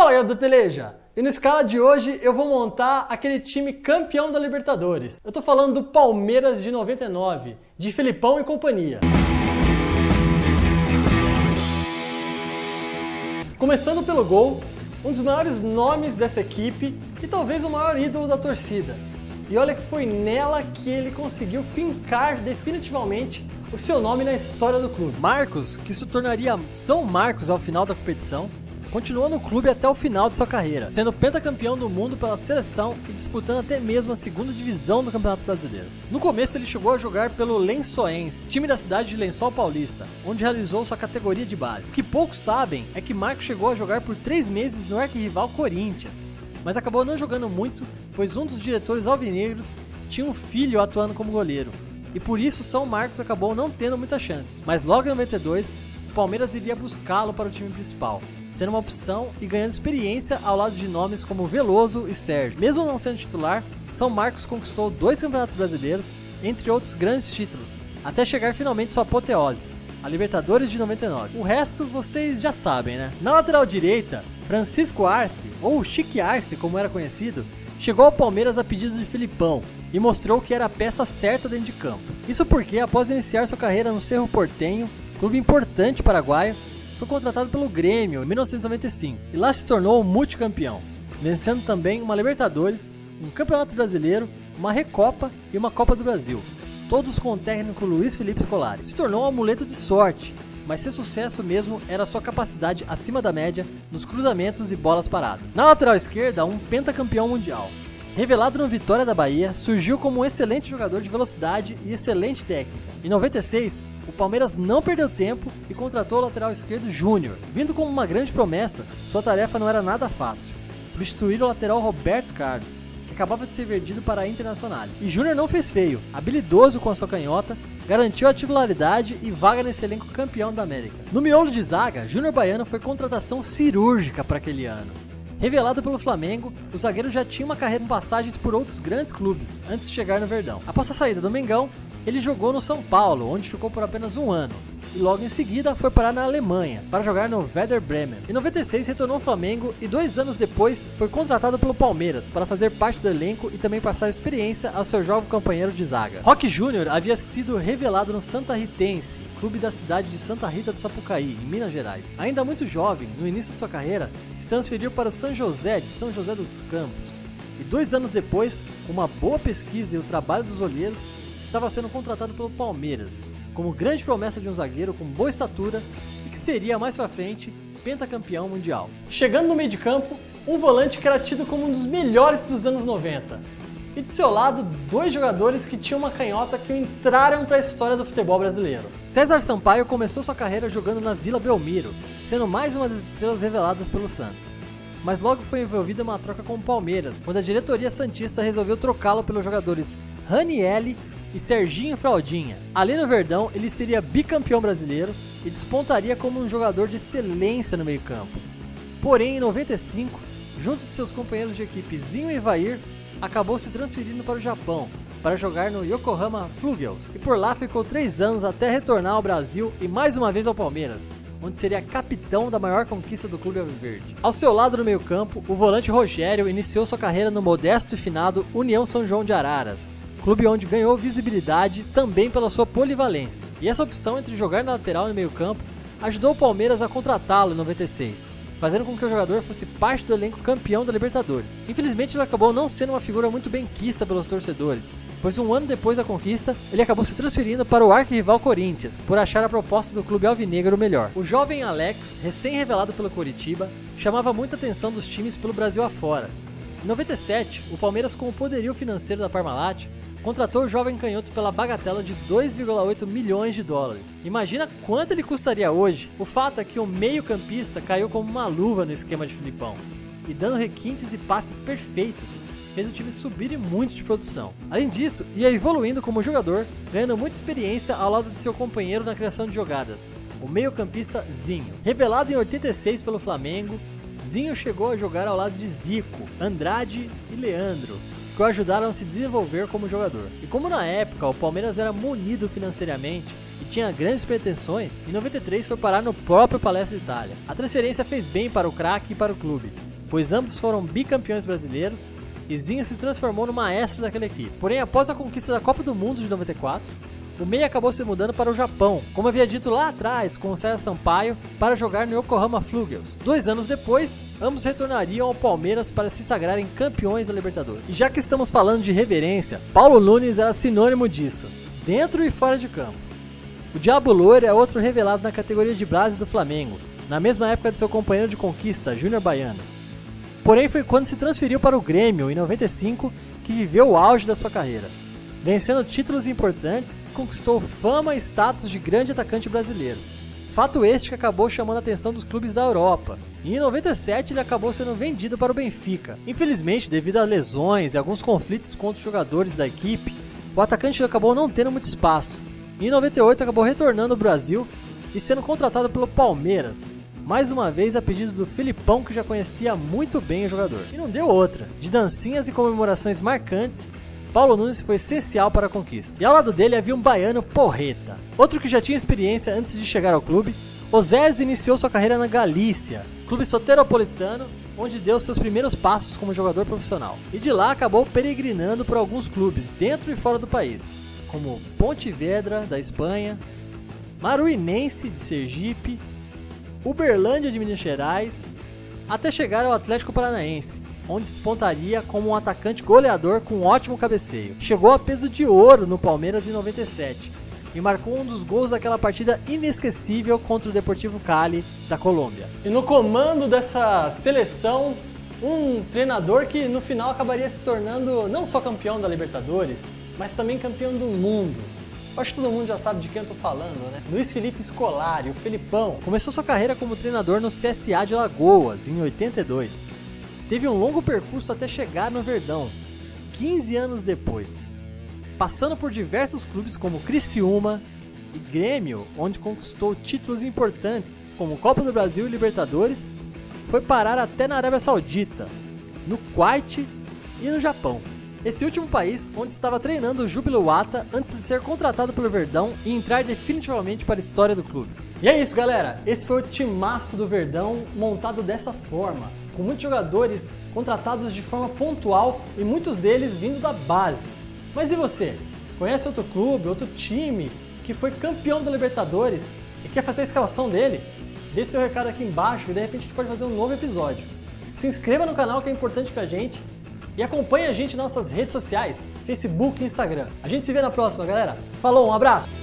Fala galera do Peleja! E no escala de hoje eu vou montar aquele time campeão da Libertadores. Eu tô falando do Palmeiras de 99, de Felipão e companhia. Começando pelo gol, um dos maiores nomes dessa equipe e talvez o maior ídolo da torcida. E olha que foi nela que ele conseguiu fincar definitivamente o seu nome na história do clube. Marcos, que se tornaria São Marcos ao final da competição, continuou no clube até o final de sua carreira, sendo pentacampeão do mundo pela seleção e disputando até mesmo a segunda divisão do Campeonato Brasileiro. No começo ele chegou a jogar pelo Lençoense, time da cidade de Lençol Paulista, onde realizou sua categoria de base. O que poucos sabem é que Marcos chegou a jogar por 3 meses no arquirrival Corinthians, mas acabou não jogando muito, pois um dos diretores alvinegros tinha um filho atuando como goleiro, e por isso São Marcos acabou não tendo muita chance. Mas logo em 92, o Palmeiras iria buscá-lo para o time principal, sendo uma opção e ganhando experiência ao lado de nomes como Veloso e Sérgio. Mesmo não sendo titular, São Marcos conquistou 2 campeonatos brasileiros, entre outros grandes títulos, até chegar finalmente sua apoteose, a Libertadores de 99. O resto vocês já sabem, né? Na lateral direita, Francisco Arce, ou Chique Arce como era conhecido, chegou ao Palmeiras a pedido de Felipão e mostrou que era a peça certa dentro de campo. Isso porque, após iniciar sua carreira no Cerro Porteño, clube importante paraguaio, foi contratado pelo Grêmio em 1995 e lá se tornou multicampeão, vencendo também uma Libertadores, um Campeonato Brasileiro, uma Recopa e uma Copa do Brasil, todos com o técnico Luiz Felipe Scolari. Se tornou um amuleto de sorte, mas seu sucesso mesmo era sua capacidade acima da média nos cruzamentos e bolas paradas. Na lateral esquerda, um pentacampeão mundial. Revelado no Vitória da Bahia, surgiu como um excelente jogador de velocidade e excelente técnica. Em 96, o Palmeiras não perdeu tempo e contratou o lateral esquerdo Júnior. Vindo como uma grande promessa, sua tarefa não era nada fácil. Substituir o lateral Roberto Carlos, que acabava de ser vendido para a Internacional. E Júnior não fez feio, habilidoso com a sua canhota, garantiu a titularidade e vaga nesse elenco campeão da América. No miolo de zaga, Júnior Baiano foi contratação cirúrgica para aquele ano. Revelado pelo Flamengo, o zagueiro já tinha uma carreira em passagens por outros grandes clubes antes de chegar no Verdão. Após a saída do Mengão, ele jogou no São Paulo, onde ficou por apenas 1 ano, e logo em seguida foi parar na Alemanha, para jogar no Werder Bremen. Em 96 retornou ao Flamengo e 2 anos depois foi contratado pelo Palmeiras para fazer parte do elenco e também passar experiência ao seu jovem companheiro de zaga. Roque Júnior havia sido revelado no Santa Ritense, clube da cidade de Santa Rita do Sapucaí, em Minas Gerais. Ainda muito jovem, no início de sua carreira, se transferiu para o São José de São José dos Campos, e 2 anos depois, com uma boa pesquisa e o trabalho dos olheiros, estava sendo contratado pelo Palmeiras, como grande promessa de um zagueiro com boa estatura e que seria mais pra frente pentacampeão mundial. Chegando no meio de campo, um volante que era tido como um dos melhores dos anos 90. E de seu lado, 2 jogadores que tinham uma canhota que entraram para a história do futebol brasileiro. César Sampaio começou sua carreira jogando na Vila Belmiro, sendo mais uma das estrelas reveladas pelo Santos. Mas logo foi envolvido em uma troca com o Palmeiras, quando a diretoria santista resolveu trocá-lo pelos jogadores Ranielli e Serginho Fraldinha. Ali no Verdão, ele seria bicampeão brasileiro e despontaria como um jogador de excelência no meio-campo. Porém, em 95, junto de seus companheiros de equipe Zinho e Evair, acabou se transferindo para o Japão para jogar no Yokohama Flugels e por lá ficou 3 anos até retornar ao Brasil e mais uma vez ao Palmeiras, onde seria capitão da maior conquista do clube alviverde. Ao seu lado no meio-campo, o volante Rogério iniciou sua carreira no modesto e finado União São João de Araras, clube onde ganhou visibilidade também pela sua polivalência. E essa opção entre jogar na lateral e no meio-campo ajudou o Palmeiras a contratá-lo em 96, fazendo com que o jogador fosse parte do elenco campeão da Libertadores. Infelizmente ele acabou não sendo uma figura muito bem quista pelos torcedores, pois 1 ano depois da conquista, ele acabou se transferindo para o arquirrival Corinthians, por achar a proposta do clube alvinegro melhor. O jovem Alex, recém-revelado pelo Coritiba, chamava muita atenção dos times pelo Brasil afora. Em 97, o Palmeiras, com o poderio financeiro da Parmalat, contratou o jovem canhoto pela bagatela de 2,8 milhões de dólares. Imagina quanto ele custaria hoje. O fato é que o meio-campista caiu como uma luva no esquema de Felipão, e dando requintes e passes perfeitos, fez o time subir e muito de produção. Além disso, ia evoluindo como jogador, ganhando muita experiência ao lado de seu companheiro na criação de jogadas, o meio-campista Zinho. Revelado em 86 pelo Flamengo, Zinho chegou a jogar ao lado de Zico, Andrade e Leandro, que o ajudaram a se desenvolver como jogador. E como na época o Palmeiras era munido financeiramente e tinha grandes pretensões, em 93 foi parar no próprio Palestra Itália. A transferência fez bem para o craque e para o clube, pois ambos foram bicampeões brasileiros e Zinho se transformou no maestro daquela equipe. Porém, após a conquista da Copa do Mundo de 94, o meia acabou se mudando para o Japão, como havia dito lá atrás com o César Sampaio, para jogar no Yokohama Flugels. 2 anos depois, ambos retornariam ao Palmeiras para se sagrarem campeões da Libertadores. E já que estamos falando de reverência, Paulo Nunes era sinônimo disso, dentro e fora de campo. O Diabo Loiro é outro revelado na categoria de base do Flamengo, na mesma época de seu companheiro de conquista, Júnior Baiano. Porém, foi quando se transferiu para o Grêmio, em 95, que viveu o auge da sua carreira. Vencendo títulos importantes, conquistou fama e status de grande atacante brasileiro. Fato este que acabou chamando a atenção dos clubes da Europa. E em 97 ele acabou sendo vendido para o Benfica. Infelizmente, devido a lesões e alguns conflitos contra os jogadores da equipe, o atacante acabou não tendo muito espaço. E em 98 acabou retornando ao Brasil e sendo contratado pelo Palmeiras, mais uma vez a pedido do Filipão, que já conhecia muito bem o jogador. E não deu outra. De dancinhas e comemorações marcantes, Paulo Nunes foi essencial para a conquista. E ao lado dele havia um baiano porreta. Outro que já tinha experiência antes de chegar ao clube, Osés iniciou sua carreira na Galícia, clube soteropolitano, onde deu seus primeiros passos como jogador profissional. E de lá acabou peregrinando por alguns clubes, dentro e fora do país, como Pontevedra, da Espanha, Maruinense, de Sergipe, Uberlândia, de Minas Gerais, até chegar ao Atlético Paranaense, onde despontaria como um atacante goleador com ótimo cabeceio. Chegou a peso de ouro no Palmeiras em 97 e marcou um dos gols daquela partida inesquecível contra o Deportivo Cali da Colômbia. E no comando dessa seleção, um treinador que no final acabaria se tornando não só campeão da Libertadores, mas também campeão do mundo. Acho que todo mundo já sabe de quem eu tô falando, né? Luiz Felipe Scolari, o Felipão. Começou sua carreira como treinador no CSA de Alagoas, em 82. Teve um longo percurso até chegar no Verdão, 15 anos depois, passando por diversos clubes como Criciúma e Grêmio, onde conquistou títulos importantes como Copa do Brasil e Libertadores. Foi parar até na Arábia Saudita, no Kuwait e no Japão. Esse último país onde estava treinando o Júbilo Wata antes de ser contratado pelo Verdão e entrar definitivamente para a história do clube. E é isso, galera. Esse foi o timaço do Verdão montado dessa forma, com muitos jogadores contratados de forma pontual e muitos deles vindo da base. Mas e você? Conhece outro clube, outro time que foi campeão da Libertadores e quer fazer a escalação dele? Deixe seu recado aqui embaixo e de repente a gente pode fazer um novo episódio. Se inscreva no canal, que é importante pra gente. E acompanhe a gente nas nossas redes sociais, Facebook e Instagram. A gente se vê na próxima, galera. Falou, um abraço!